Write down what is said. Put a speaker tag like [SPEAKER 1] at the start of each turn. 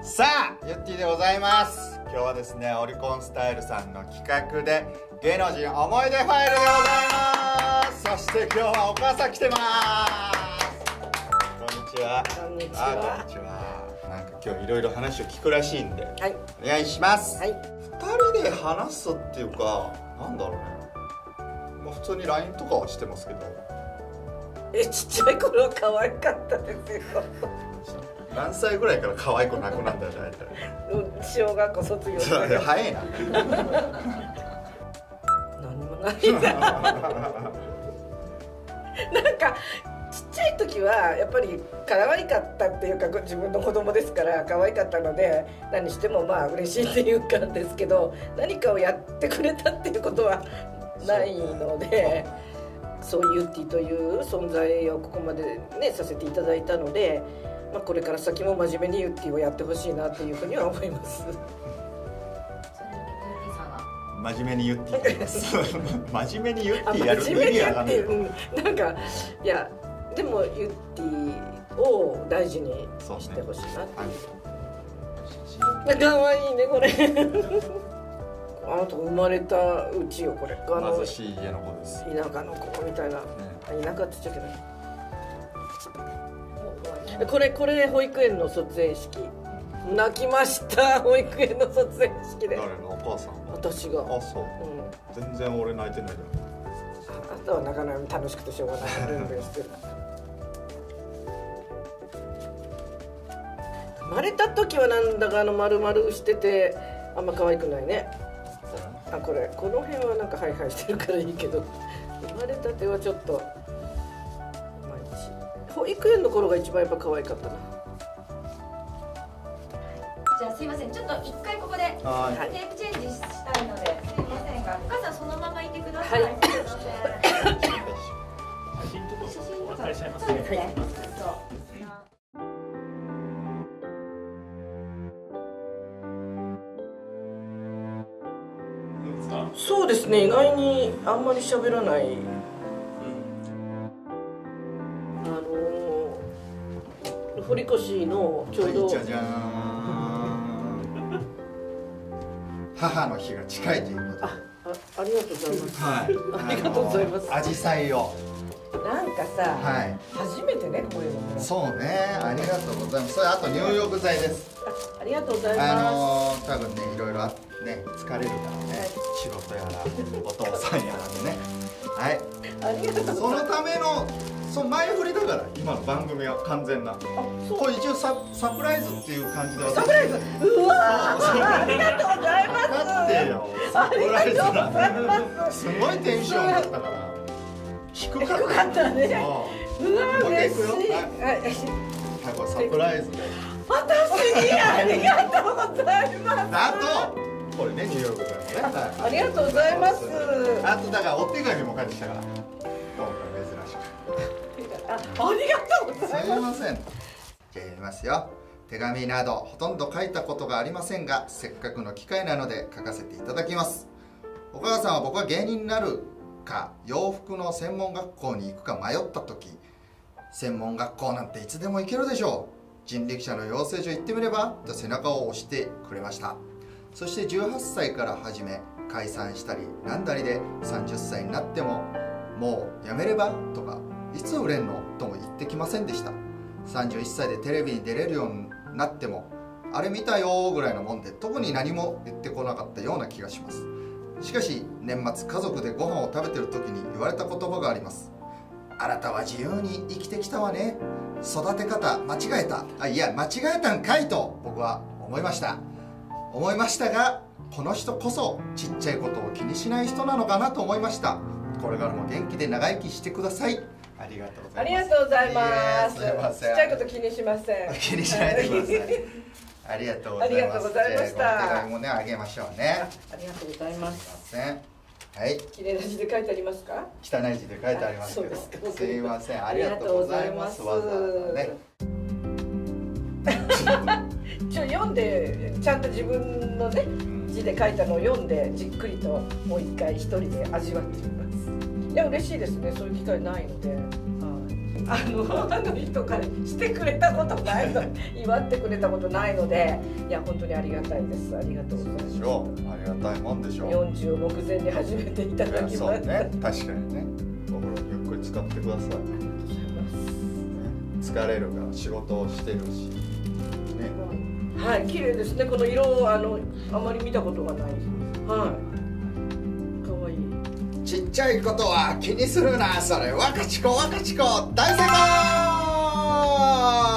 [SPEAKER 1] さあ、ゆってぃでございます。今日はですね、オリコンスタイルさんの企画で芸能人思い出ファイルでございます。そして今日はお母さん来てます。こんにちは。
[SPEAKER 2] こんにちは。
[SPEAKER 1] こんにちは。なんか今日いろいろ話を聞くらしいんで、
[SPEAKER 2] はい、
[SPEAKER 1] お願いします。
[SPEAKER 2] はい。
[SPEAKER 1] 2人で話すっていうか、なんだろうね、まあ、普通に LINE とかはしてますけど、
[SPEAKER 2] ちっちゃい頃は可愛かったですよ。
[SPEAKER 1] 何歳ぐらいから可愛くなくなったよ大体。
[SPEAKER 2] 小学校卒業して。
[SPEAKER 1] 早いな。
[SPEAKER 2] 何もないな。なんかちっちゃい時はやっぱり可愛かったっていうか、自分の子供ですから可愛かったので、何してもまあ嬉しいっていうかですけど、何かをやってくれたっていうことはないので、そういうゆってぃという存在をここまでねさせていただいたので、まあ、これから先も真面目にゆってぃをやってほしいなっていうふうには思います。
[SPEAKER 1] 真面目にゆってぃやります。真面目にゆってぃやる
[SPEAKER 2] 真面目にゆってぃ、なんかいやでもゆってぃを大事にしてほしいなっていう。可愛いねこれ。あなた生まれたうちよこれ。
[SPEAKER 1] 貧しい家の子です。
[SPEAKER 2] 田舎の子みたいな、田舎って言っちゃうけど、これ保育園の卒園式、泣きました。保育園の卒園式で。
[SPEAKER 1] 誰の？お母さん？
[SPEAKER 2] 私が。
[SPEAKER 1] あ、そう、全然俺泣いてないじ
[SPEAKER 2] ゃん。あなたは泣かないの楽しくてしょうがない。ルンルンしてる。生まれた時はなんだか丸々しててあんま可愛くないね。あ、この辺はなんかハイハイしてるからいいけど、生まれたてはちょっと毎日。保育園の頃が一番やっぱ可愛かったな。
[SPEAKER 3] じゃあすいません、ちょっと一回ここでテープチェンジしたいのですいませんが、お母さんそのままいてください。はい、写真とかお借りしちゃいますね。そうですね。
[SPEAKER 2] そうですね、意外にあんまり喋らない、堀越のちょうど
[SPEAKER 1] じゃじゃーん、母の日が近いということで、
[SPEAKER 2] ありがとうございます。
[SPEAKER 1] はい、
[SPEAKER 2] ありがとうございます。
[SPEAKER 1] 紫陽花を
[SPEAKER 2] なんかさ、
[SPEAKER 1] はい、
[SPEAKER 2] 初めてねこういうのも。そう
[SPEAKER 1] ね、ありがとうございます。それあと入浴剤です。
[SPEAKER 2] ありがとうございます。
[SPEAKER 1] 多分ね、いろいろね疲れるからね、仕事やらお父さんやらでね。はい。
[SPEAKER 2] ありがとうございます。
[SPEAKER 1] そのための前振りだから今の番組は完全な。これ一応サプライズっていう感じで。
[SPEAKER 2] サプライズ。うわありがとうございます。
[SPEAKER 1] だってよ。サプライズだね。すごいテンションだったから。低かったね。
[SPEAKER 2] うわ嬉しい。
[SPEAKER 1] はい、これサプライズで。
[SPEAKER 2] 私にありがとうございます。
[SPEAKER 1] あとこれね、入浴剤もね。
[SPEAKER 2] ありがとうございます。
[SPEAKER 1] あとだからお手紙も書いてきたから。今回珍しく。
[SPEAKER 2] ありがとうございます。
[SPEAKER 1] すいません。じゃあやりますよ。手紙などほとんど書いたことがありませんが、せっかくの機会なので書かせていただきます。お母さんは僕は芸人になるか洋服の専門学校に行くか迷った時、専門学校なんていつでも行けるでしょう、人力車の養成所行ってみればと背中を押してくれました。そして18歳から始め、解散したりなんだりで30歳になってももうやめればとか、いつ売れんのとも言ってきませんでした。31歳でテレビに出れるようになっても、あれ見たよぐらいのもんで特に何も言ってこなかったような気がします。しかし年末家族でご飯を食べてる時に言われた言葉があります。あなたは自由に生きてきたわね、育て方間違えた、いや間違えたんかいと僕は思いましたが、この人こそちっちゃいことを気にしない人なのかなと思いました。これからも元気で長生きしてください。ありがとうございます。
[SPEAKER 2] ありがとうございます。
[SPEAKER 1] すいません、
[SPEAKER 2] ちっちゃいこと気にしません。
[SPEAKER 1] 気にしないでください。ありがとうございます。
[SPEAKER 2] ありがとうございました。
[SPEAKER 1] 手紙もね、あげましょうね。
[SPEAKER 2] ありがとうございます。
[SPEAKER 1] すいません。はい。
[SPEAKER 2] 綺麗な字で書いてありますか？
[SPEAKER 1] 汚い字で書いてありますけど。すいません。ありがとうございます。わざわざね。
[SPEAKER 2] 読んでちゃんと自分のね字で書いたのを読んでじっくりともう一回一人で味わってみます。いや嬉しいですね。そういう機会ないので。はい。 人からしてくれたことないの、祝ってくれたことないので、いや本当にありがたいです。ありがとうございます。
[SPEAKER 1] でしょう、ありがたいもんでしょう。
[SPEAKER 2] 40を目前に始めていただきました。
[SPEAKER 1] そうね、確かにね。お風呂ゆっくり使ってください。疲れるから仕事をしてるし、ね、
[SPEAKER 2] はい、綺麗ですね。この色をあまり見たことがない。はい、可愛い。
[SPEAKER 1] ちっちゃいことは気にするな、それ若ち子若ち子大成功。